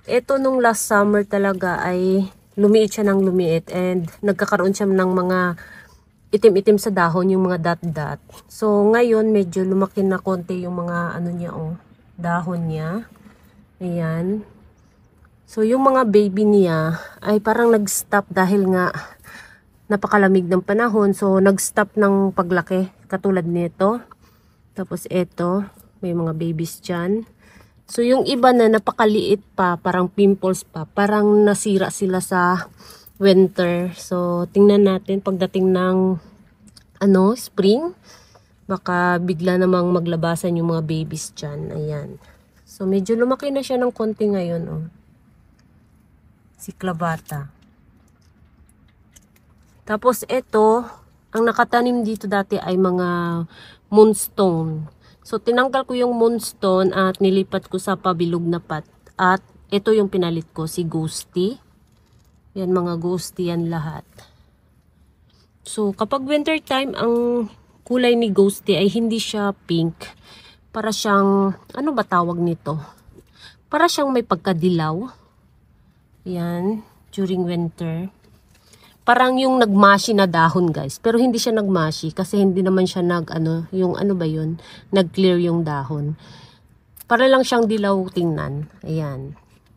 ito nung last summer talaga ay lumiit siya ng lumiit and nagkakaroon siya ng mga itim-itim sa dahon, yung mga dot-dot. So, ngayon medyo lumaki na konti yung mga ano niya, dahon niya. Ayan. So, yung mga baby niya ay parang nag-stop dahil nga napakalamig ng panahon. So, nag-stop ng paglaki katulad nito. Tapos, ito, may mga babies dyan. So, yung iba na napakaliit pa, parang pimples pa, parang nasira sila sa winter. So, tingnan natin pagdating ng spring, baka bigla namang maglabasan yung mga babies dyan. Ayan. So, medyo lumaki na siya ng konti ngayon, si Clavata. Tapos, ito, ang nakatanim dito dati ay mga moonstone. So, tinanggal ko yung moonstone at nilipat ko sa pabilog na pot. At ito yung pinalit ko, si Ghosty. Yan, mga Ghosty yan lahat. So, kapag winter time, ang kulay ni Ghosty ay hindi siya pink. Para siyang, ano ba tawag nito? Para siyang may pagkadilaw. Yan, during winter. Parang yung nagmashi na dahon, guys. Pero hindi siya nagmashi kasi hindi naman siya nag-clear yung dahon. Para lang siyang dilaw tingnan. Ayan.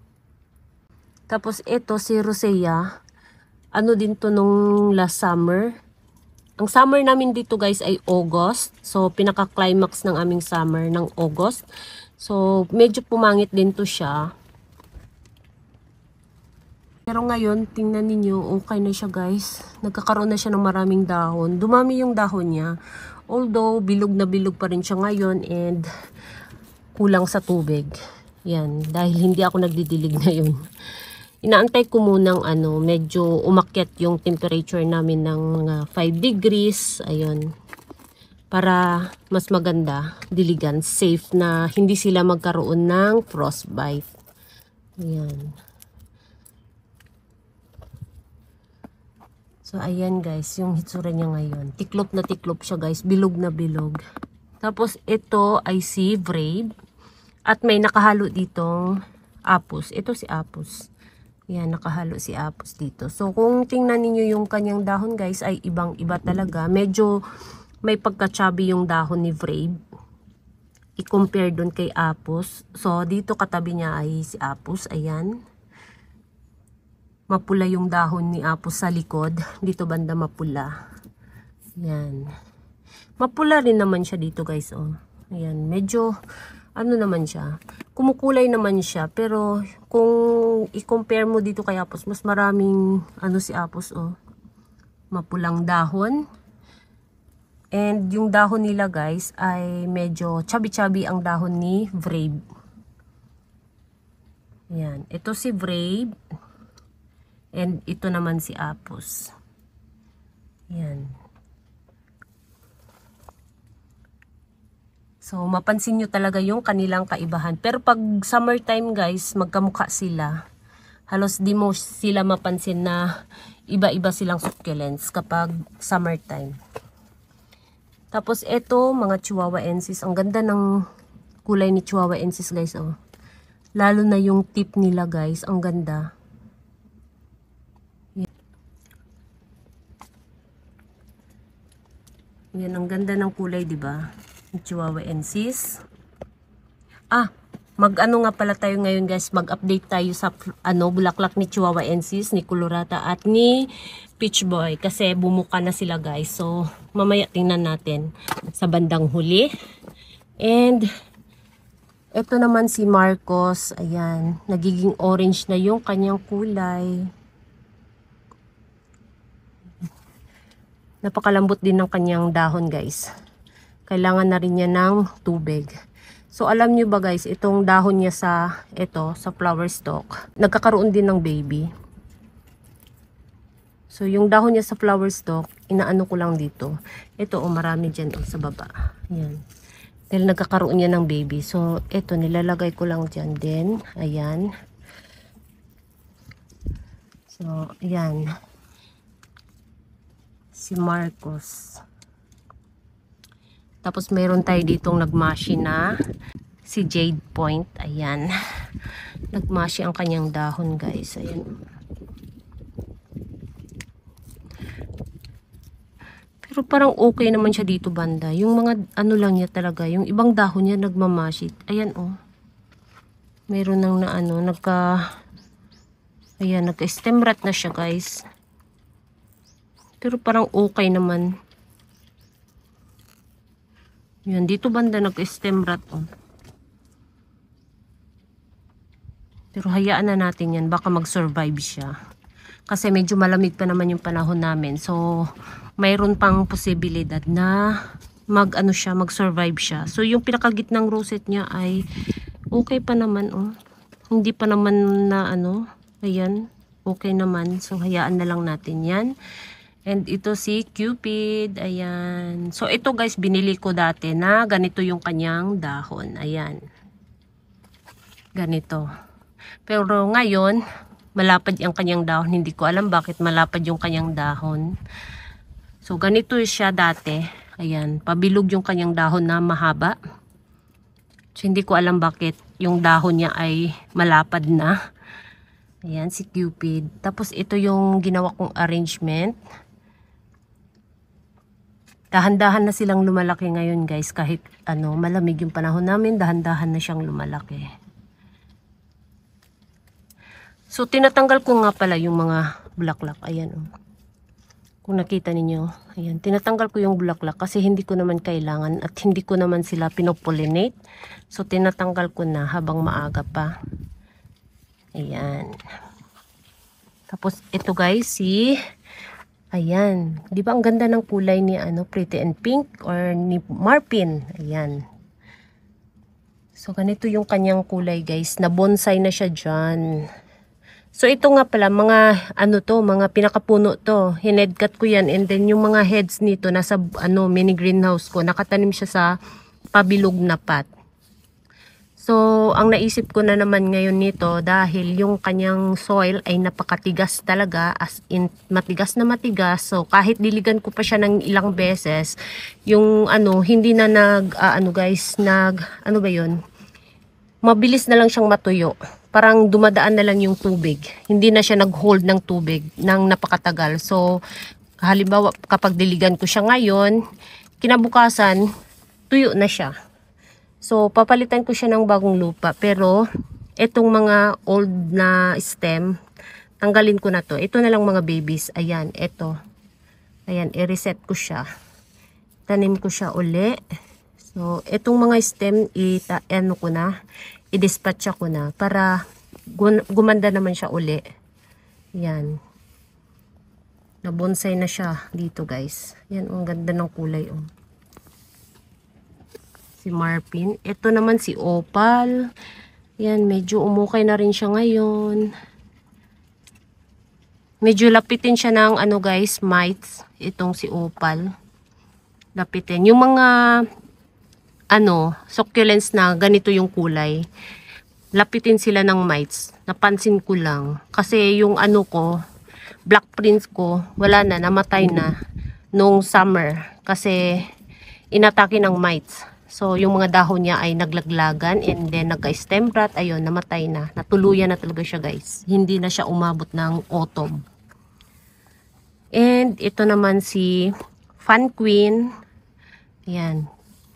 Tapos ito si Rosea. Ano din to nung last summer. Ang summer namin dito, guys, ay August. So, pinaka-climax ng aming summer ng August. So, medyo pumangit din to siya. Pero ngayon, tingnan ninyo, okay na siya, guys. Nagkakaroon na siya ng maraming dahon. Dumami yung dahon niya. Although, bilog na bilog pa rin siya ngayon and kulang sa tubig. Yan, dahil hindi ako nagdidilig ngayon. Inaantay ko munang medyo umakyat yung temperature namin ng 5 degrees. Ayun. Para mas maganda, diligan, safe na hindi sila magkaroon ng frostbite. Ayan. So, ayan guys, yung hitsura niya ngayon. Tiklop na tiklop siya guys, bilog na bilog. Tapos, ito ay si Brave. At may nakahalo ditong apus. Ito si apus. Yan, nakahalo si apus dito. So, kung tingnan niyo yung kanyang dahon guys, ay ibang-iba talaga. Medyo may pagka-chubby yung dahon ni Brave. I-compare dun kay apus. So, dito katabi niya ay si apus. Ayan. Mapula yung dahon ni apus sa likod. Dito banda mapula. Yan. Mapula rin naman siya dito guys. Ayan. Medyo naman siya. Kumukulay naman siya. Pero kung i-compare mo dito kay apus, mas maraming si apus. Mapulang dahon. And yung dahon nila guys ay medyo chubby-chubby ang dahon ni Brave. Yan. Ito si Brave. And ito naman si apus. Yan. So, mapansin nyo talaga yung kanilang kaibahan. Pero pag summertime guys, magkamukha sila. Halos di mo sila mapansin na iba-iba silang succulents kapag summertime. Tapos ito, mga Chihuahuensis. Ang ganda ng kulay ni Chihuahuensis guys. Lalo na yung tip nila guys. Ang ganda. Yan, ang ganda ng kulay, di ba? Chihuahuensis. Mag-ano nga pala tayo ngayon, guys. Mag-update tayo sa bulaklak ni Chihuahuensis, ni Colorata at ni Peach Boy kasi bumuka na sila, guys. So, mamaya tingnan natin sa bandang huli. And ito naman si Marcos. Ayan, nagiging orange na yung kanyang kulay. Napakalambot din ng kanyang dahon guys. Kailangan na rin niya ng tubig. So alam nyo ba guys, itong dahon niya sa flower stalk, nagkakaroon din ng baby. So yung dahon niya sa flower stalk, inaano ko lang dito. Ito marami dyan sa baba. Ayan. Dahil nagkakaroon niya ng baby. So ito nilalagay ko lang dyan din. Ayan. So ayan. Si Marcos. Tapos meron tayo ditong nagmashi na Si Jade Point. Ayan. Nagmashi ang kanyang dahon, guys. Ayan. Pero parang okay naman siya dito banda. Yung mga ano lang niya talaga. Yung ibang dahon niya nagmamashi. Ayan oh. Meron nang na ano. Ayan. Nagka-stem rot na siya, guys. Pero parang okay naman. Yan, dito banda nag-stem rot oh. Pero hayaan na natin yan, baka mag-survive siya. Kasi medyo malamig pa naman yung panahon namin. So, mayroon pang posibilidad na mag-survive siya. So, yung pinakagitnang rosette niya ay okay pa naman oh. Hindi pa naman na ayan, okay naman. So, hayaan na lang natin yan. And ito si Cupid. Ayan. So, ito guys, binili ko dati na ganito yung kanyang dahon. Ayan. Ganito. Pero ngayon, malapad yung kanyang dahon. Hindi ko alam bakit malapad yung kanyang dahon. So, ganito siya dati. Ayan. Pabilog yung kanyang dahon na mahaba. So, hindi ko alam bakit yung dahon niya ay malapad na. Ayan, si Cupid. Tapos, ito yung ginawa kong arrangement. Dahan-dahan na silang lumalaki ngayon guys, kahit malamig yung panahon namin, dahan-dahan na siyang lumalaki. So tinatanggal ko nga pala yung mga bulaklak, ayan oh. Kung nakita ninyo, ayan, tinatanggal ko yung bulaklak kasi hindi ko naman kailangan at hindi ko naman sila pinopollinate. So tinatanggal ko na habang maaga pa. Ayan. Tapos ito guys, ayan, di ba ang ganda ng kulay ni Pretty and Pink or ni Marpin. Ayan. So ganito yung kanyang kulay guys. Na bonsai na siya dyan. So ito nga pala mga mga pinakapuno to. Hinedcut ko yan and then yung mga heads nito nasa mini greenhouse ko. Nakatanim siya sa pabilog na pot. So, ang naisip ko na naman ngayon nito dahil yung kanyang soil ay napakatigas talaga, as in matigas na matigas. So, kahit diligan ko pa siya ng ilang beses, yung hindi na mabilis na lang siyang matuyo. Parang dumadaan na lang yung tubig. Hindi na siya nag-hold ng tubig ng napakatagal. So, halimbawa kapag diligan ko siya ngayon, kinabukasan, tuyo na siya. So, papalitan ko siya ng bagong lupa. Pero, itong mga old na stem, tanggalin ko na to. Ito na lang mga babies. Ayan, ito. Ayan, i-reset ko siya. Tanim ko siya uli. So, itong mga stem, i-dispatcha ko na para gumanda naman siya uli. Ayan. Nabonsai na siya dito, guys. Ayan, ang ganda ng kulay, oh. Si Marpin. Ito naman si Opal. Yan, medyo umukay na rin siya ngayon. Medyo lapitin siya ng guys, mites. Itong si Opal. Lapitin. Yung mga succulents na ganito yung kulay. Lapitin sila ng mites. Napansin ko lang. Kasi yung Black Prince ko, wala na, namatay na nung summer. Kasi inatake ng mites. So, yung mga dahon niya ay naglaglagan and then nagka-stem rot. Ayun, namatay na. Natuluyan na talaga siya, guys. Hindi na siya umabot ng autumn. And ito naman si Fan Queen. Ayan.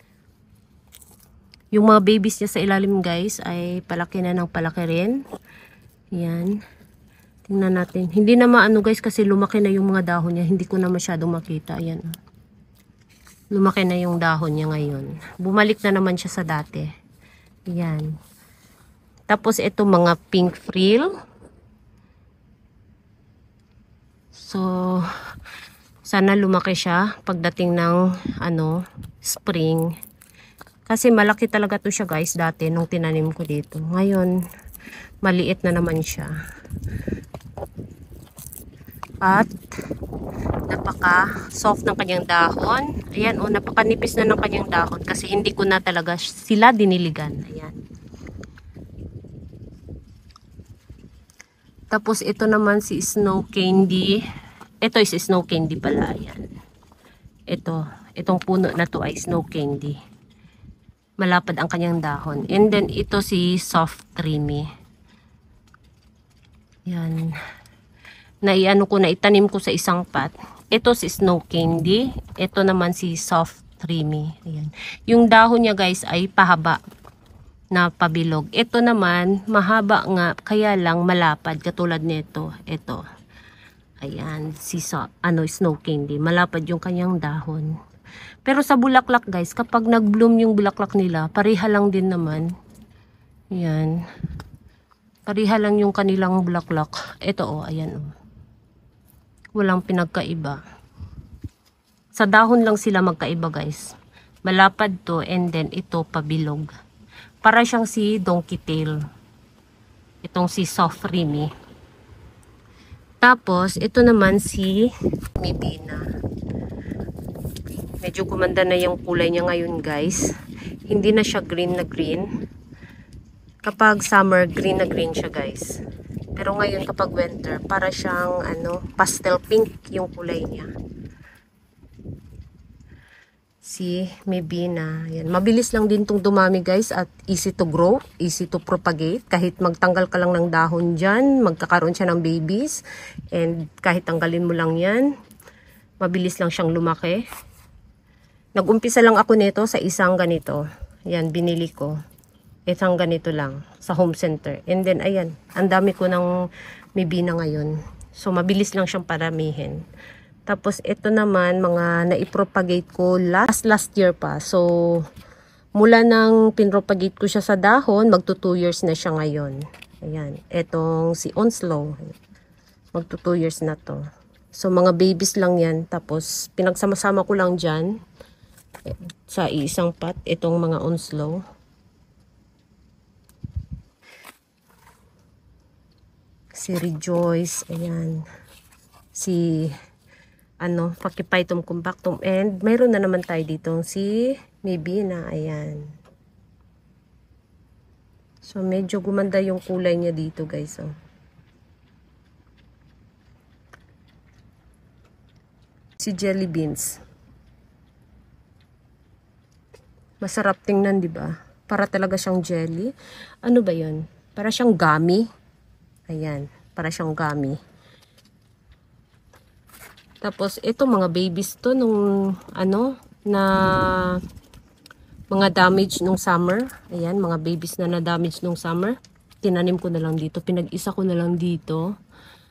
Yung mga babies niya sa ilalim, guys, ay palaki na ng palaki rin. Ayan. Tingnan natin. Hindi na guys, kasi lumaki na yung mga dahon niya. Hindi ko na masyadong makita. Ayan. Lumaki na yung dahon niya ngayon. Bumalik na naman siya sa dati. Ayan. Tapos ito mga pink frill. So, sana lumaki siya pagdating ng spring. Kasi malaki talaga to siya guys dati nung tinanim ko dito. Ngayon, maliit na naman siya. At napaka soft ng kanyang dahon. Ayan oh, napakanipis na ng kanyang dahon kasi hindi ko na talaga sila diniligan. Ayan. Tapos ito naman si Snow Candy. Ito is Snow Candy pala. Ayan. Itong puno na to ay Snow Candy. malapad ang kanyang dahon. And then ito si soft creamy. Yan. Naiano ko na itanim ko sa isang pot. Ito si snow candy. Ito naman si soft creamy. Ayan. Yung dahon niya guys ay pahaba na pabilog. Ito naman mahaba nga kaya lang malapad katulad nito. Ito. Ayan, si snow candy. Malapad yung kanyang dahon. Pero sa bulaklak guys, kapag nag-bloom yung bulaklak nila, pareha lang din naman. Ayan. Pareha lang yung kanilang bulaklak. Ito ayan Walang pinagkaiba. Sa dahon lang sila magkaiba guys. Malapad to and then ito pabilog. Para siyang si donkey tail. Itong si soft creamy. Tapos, ito naman si Mibina. Medyo gumanda na yung kulay niya ngayon guys. Hindi na siya green na green. Kapag summer, green na green siya guys. Pero ngayon kapag winter, para siyang pastel pink yung kulay niya. Si Mibina. Yan. Mabilis lang din itong dumami guys at easy to grow, easy to propagate. Kahit magtanggal ka lang ng dahon dyan, magkakaroon siya ng babies. And kahit tanggalin mo lang yan, mabilis lang siyang lumaki. Nag-umpisa lang ako nito sa isang ganito. Yan, binili ko. Isang ganito lang sa home center. And then ayan, ang dami ko ng Mibina ngayon. So mabilis lang siyang paramihin. Tapos ito naman mga naipropagate ko last year pa. So mula nang pinropagate ko siya sa dahon, magto 2 years na siya ngayon. Ayan, etong si Onslow. Magto 2 years na to. So mga babies lang yan. Tapos pinagsama-sama ko lang dyan sa isang pot itong mga Onslow. Si Rejoice, ayan. Si Pachyphytum compactum. And mayroon na naman tayo dito si Mibina, ayan. So medyo gumanda yung kulay niya dito guys. Si jelly beans. Masarap tingnan, 'di ba? Para talaga siyang jelly. Ano ba 'yon? Para siyang gummy. Ayan, para siyang gummy. Tapos ito mga babies to nung na mga damage nung summer. Ayan, mga babies na damage nung summer. Tinanim ko na lang dito, pinag-isa ko na lang dito.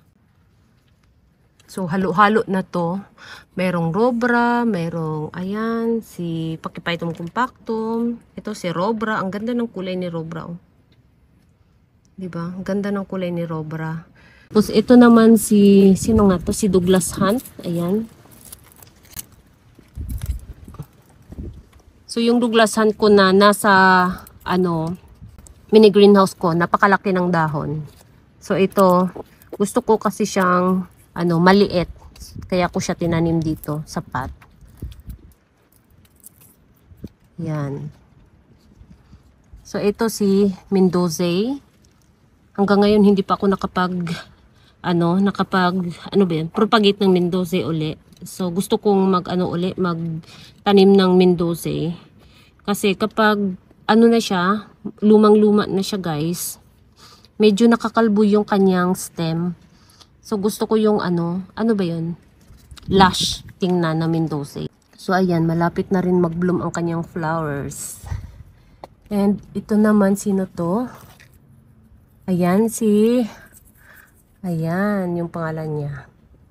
So halo-halo na to. Merong Robra, merong ayan si Pachyphytum compactum. Ito si Robra, ang ganda ng kulay ni Robra. Diba? Ang ganda ng kulay ni Robra. Tapos ito naman sino nga to? Si Douglas Hunt. Ayan. So yung Douglas Hunt ko na nasa mini greenhouse ko, napakalaki ng dahon. So ito, gusto ko kasi siyang maliit. Kaya ko siya tinanim dito sa pot. Yan. So ito si Mendoza. Hanggang ngayon hindi pa ako propagate ng Mendoza uli. So gusto kong magtanim ng Mendoza. Kasi kapag na siya, lumang-luma na siya guys. Medyo nakakalbo yung kanyang stem. So gusto ko yung lush tingnan na Mendoza. So ayan, malapit na rin mag-bloom ang kanyang flowers. And ito naman sino to? Ayan ayan yung pangalan niya.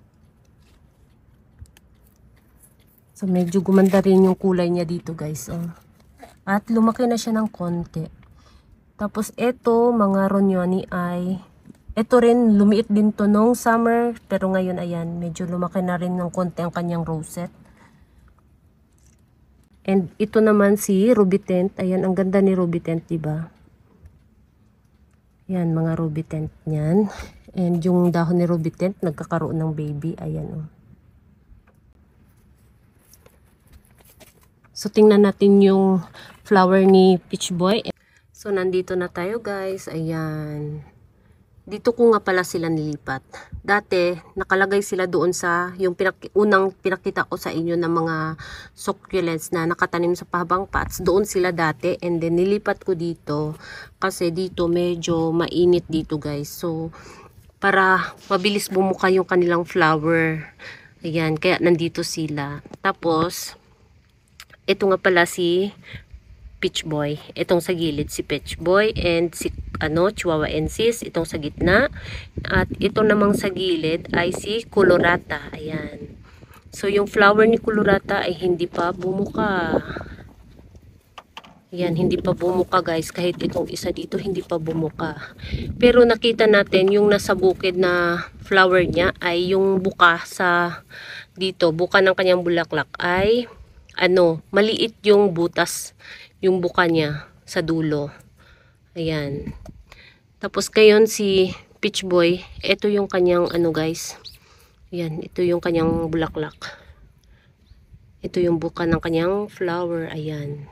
So medyo gumanda rin yung kulay niya dito guys. At lumaki na siya ng konti. Tapos ito mga Ronyoni ito rin lumiit din to nung summer. Pero ngayon ayan medyo lumaki na rin ng konti ang kanyang rosette. And ito naman si Ruby Tent. Ayan ang ganda ni Ruby Tent, diba? Yan, mga ruby tent niyan. And yung dahon ni ruby tent, nagkakaroon ng baby. Ayan, So, tingnan natin yung flower ni Peach Boy. So, nandito na tayo, guys. Ayan. dito ko nga pala sila nilipat. Dati, nakalagay sila doon sa yung unang pinakita ko sa inyo ng mga succulents na nakatanim sa pahabang pots. Doon sila dati, and then nilipat ko dito kasi dito medyo mainit dito guys. So, para mabilis bumuka yung kanilang flower. Ayan, kaya nandito sila. Tapos, ito nga pala si Peach Boy. Itong sa gilid si Peach Boy and si Chihuahuensis, itong sa gitna. At ito namang sa gilid ay si Colorata. Ayan. So yung flower ni Colorata ay hindi pa bumuka. Ayan, hindi pa bumuka guys. Kahit itong isa dito hindi pa bumuka. Pero nakita natin yung nasa bukid na flower niya ay yung buka sa dito, buka ng kanyang bulaklak ay maliit yung butas, yung buka niya sa dulo. Ayan. Tapos ngayon si Peach Boy, ito yung kanyang guys. Ayan, ito yung kanyang bulaklak. Ito yung buka ng kanyang flower. Ayan.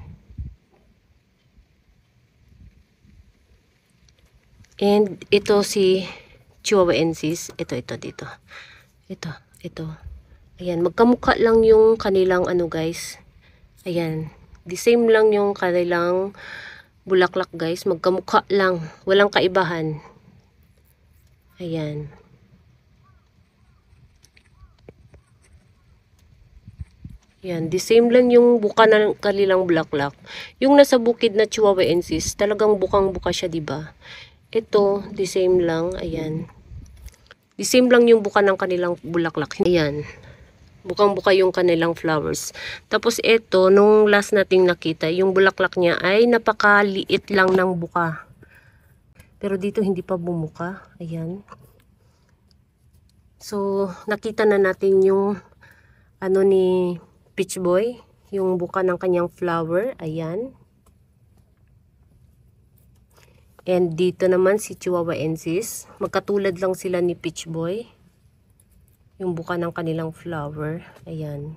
And ito si Chihuahuensis. Ito dito. Ito. Ayan, magkamukha lang yung kanilang guys. Ayan. The same lang yung kanilang bulaklak guys. Magkamukha lang. Walang kaibahan. Ayan. Ayan. The same lang yung buka ng kanilang bulaklak. Yung nasa bukid na Chihuahuensis, talagang bukang-buka siya, diba? Ito, the same lang. Ayan. The same lang yung buka ng kanilang bulaklak. Ayan. Bukang-buka yung kanilang flowers. Tapos ito, nung last nating nakita, yung bulaklak niya ay napakaliit lang ng buka. Pero dito hindi pa bumuka. Ayan. So, nakita na natin yung ni Peach Boy. Yung buka ng kanyang flower. Ayan. And dito naman si Chihuahuensis. Magkatulad lang sila ni Peach Boy. Yung buka ng kanilang flower. Ayan.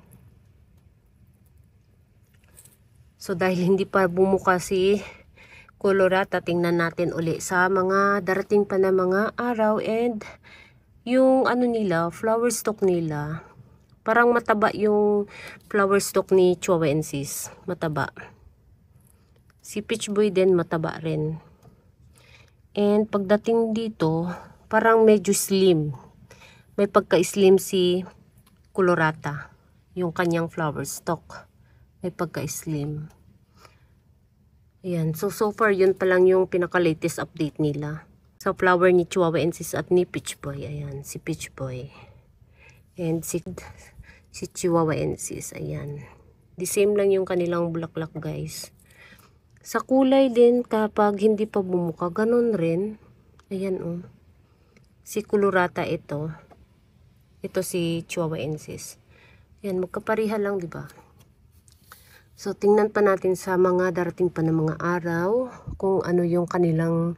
So, dahil hindi pa bumuka si Colorata, tingnan natin uli sa mga darating pa na mga araw. And yung nila, flower stalk nila, parang mataba yung flower stalk ni Chihuahuensis. Mataba. Si Peach Boy din mataba rin. And pagdating dito, parang medyo slim. May pagka-slim si Colorata. Yung kanyang flower stalk. May pagka-slim. Ayan. So far, yun pa lang yung pinaka-latest update nila. Sa flower ni Chihuahuensis at ni Peach Boy. Ayan. Si Peach Boy. And si Chihuahuensis. Ayan. The same lang yung kanilang bulaklak guys. Sa kulay din, kapag hindi pa bumuka, ganun rin. Ayan Si Colorata ito. Ito si Chihuahuensis. Ayan, magkaparihan lang, diba? So, tingnan pa natin sa mga darating pa na mga araw kung ano yung kanilang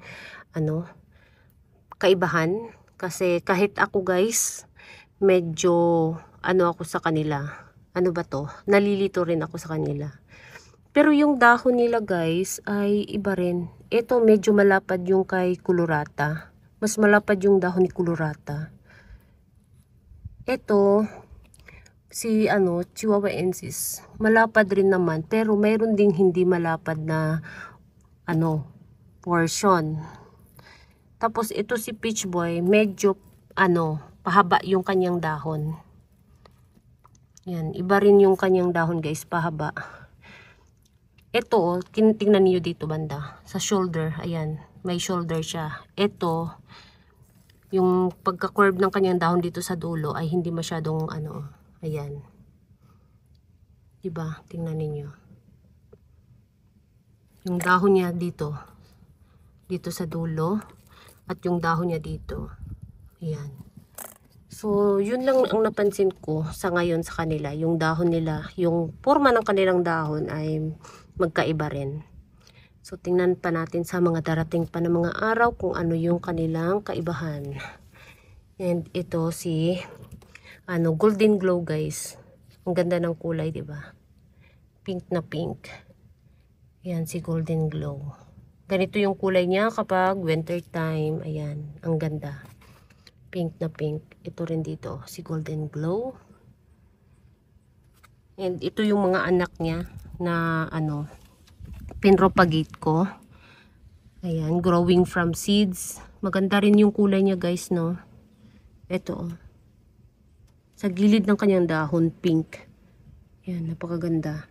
kaibahan. Kasi kahit ako guys, medyo ako sa kanila. Ano ba to? Nalilito rin ako sa kanila. Pero yung dahon nila guys ay iba rin. Ito medyo malapad yung kay Colorata. Mas malapad yung dahon ni Colorata. Ito, si Chihuahuensis, malapad rin naman, pero mayroon ding hindi malapad na portion. Tapos ito si Peach Boy, medyo pahaba yung kanyang dahon. Yan, iba rin yung kanyang dahon guys, pahaba. Ito, tingnan niyo dito banda, sa shoulder, ayan, may shoulder siya. Ito, yung pagka-curve ng kanyang dahon dito sa dulo ay hindi masyadong ayan. Diba? Tingnan ninyo. Yung dahon niya dito sa dulo at yung dahon niya dito. Ayan. So, yun lang ang napansin ko sa ngayon sa kanila. Yung dahon nila, yung forma ng kanilang dahon ay magkaiba rin. So, tingnan pa natin sa mga darating pa na mga araw kung ano yung kanilang kaibahan. And ito si golden glow guys. Ang ganda ng kulay, 'di ba? Pink na pink. Yan si golden glow. Ganito yung kulay niya kapag winter time. Ayan, ang ganda. Pink na pink. Ito rin dito, si Golden Glow. And ito yung mga anak niya na ano, pinropagate ko. Ayan, growing from seeds. Maganda rin yung kulay niya guys, no? Ito, oh. Sa gilid ng kanyang dahon, pink. Ayan, napakaganda.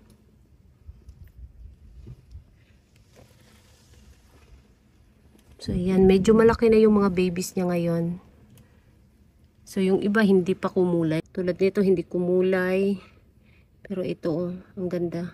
So, ayan, medyo malaki na yung mga babies niya ngayon. So, yung iba hindi pa kumulay. Tulad nito, hindi kumulay. Pero ito, oh, ang ganda.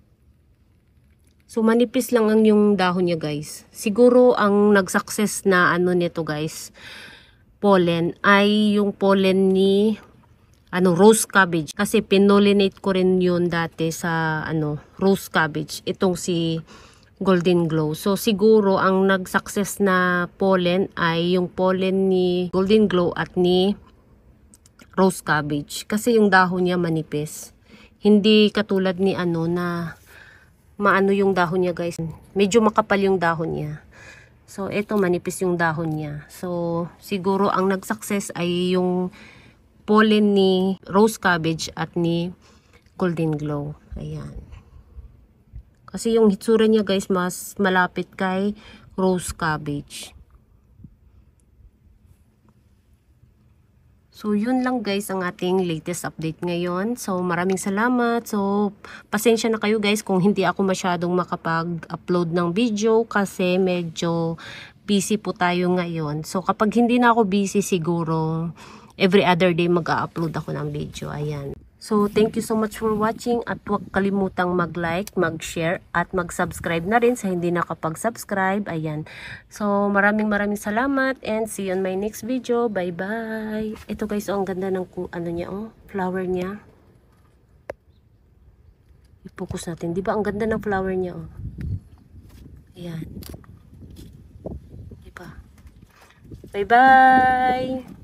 So, manipis lang ang yung dahon niya, guys. Siguro, ang nag-success na ano nito, guys, pollen, ay yung pollen ni rose cabbage. Kasi pinollinate ko rin yun dati sa rose cabbage. Itong si Golden Glow. So, siguro, ang nag-success na pollen ay yung pollen ni Golden Glow at ni rose cabbage. Kasi yung dahon niya manipis. Hindi katulad ni na maano yung dahon niya guys. Medyo makapal yung dahon niya. So, ito manipis yung dahon niya. So, siguro ang nag-success ay yung pollen ni rose cabbage at ni Golden Glow. Ayan. Kasi yung hitsura niya guys, mas malapit kay rose cabbage. So, yun lang guys ang ating latest update ngayon. So, maraming salamat. So, pasensya na kayo guys kung hindi ako masyadong makapag-upload ng video kasi medyo busy po tayo ngayon. So, kapag hindi na ako busy siguro, every other day mag-a-upload ako ng video. Ayan. So, thank you so much for watching at huwag kalimutang mag-like, mag-share at mag-subscribe na rin sa hindi nakapag-subscribe. Ayan. So, maraming salamat and see you on my next video. Bye-bye. Ito guys, oh, ang ganda ng niya, oh, flower niya. I-focus natin. Di ba ang ganda ng flower niya, oh. Ayan. Di ba? Bye-bye.